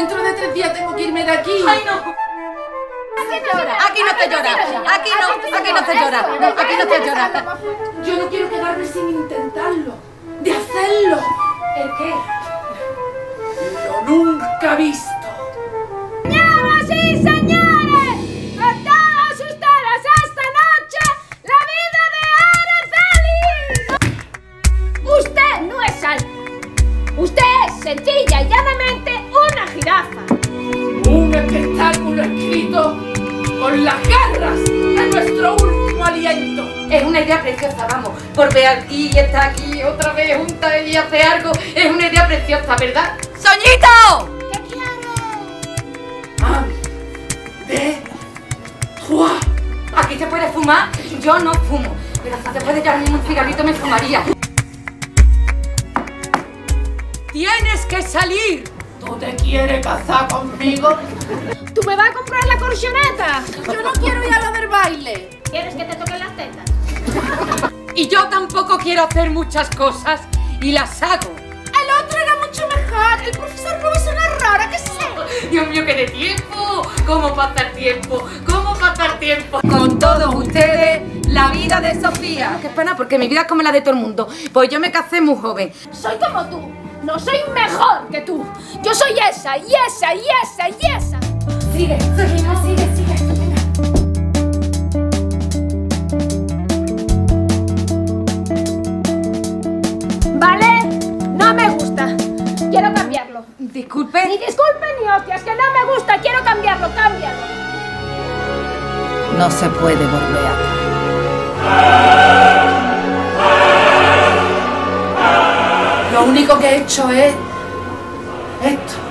dentro de 3 días tengo que irme de aquí. ¡Ay, no! Aquí no te llora, aquí no te llora, aquí no te llora. Yo no quiero quedarme sin intentarlo, de hacerlo. ¿El qué? Lo nunca visto. Señoras y señores, con todos ustedes esta noche, la vida de Araceli. Usted no es alta, usted es sencilla y llanamente una jirafa. Un espectáculo escrito con las garras de nuestro último aliento. Es una idea preciosa, vamos, por ver aquí y estar aquí otra vez juntas y hacer algo, es una idea preciosa, ¿verdad? ¡Soñito! ¿Qué quieres? De trois. Aquí se puede fumar, yo no fumo, pero si se puede echarme un cigarrito me fumaría. ¡Tienes que salir! ¿Tú te quieres casar conmigo? ¿Tú me vas a comprar la corchoneta? Yo no quiero ir a lo del baile. ¿Quieres que te toquen las tetas? Y yo tampoco quiero hacer muchas cosas y las hago. El otro era mucho mejor. El profesor no es una rara, ¿qué sé? Dios mío, qué de tiempo. ¿Cómo pasa el tiempo? ¿Cómo pasa el tiempo? Con todos ustedes, la vida de Sofía. Qué pena, porque mi vida es como la de todo el mundo. Pues yo me casé muy joven. Soy como tú. No soy mejor que tú. Yo soy esa, y esa, y esa, y esa. Sigue, sigue, sigue. ¿Vale? No me gusta. Quiero cambiarlo. Disculpe. Ni disculpe ni hostias, que no me gusta. Quiero cambiarlo, cámbialo. No se puede volver atrás. Lo único que he hecho es esto.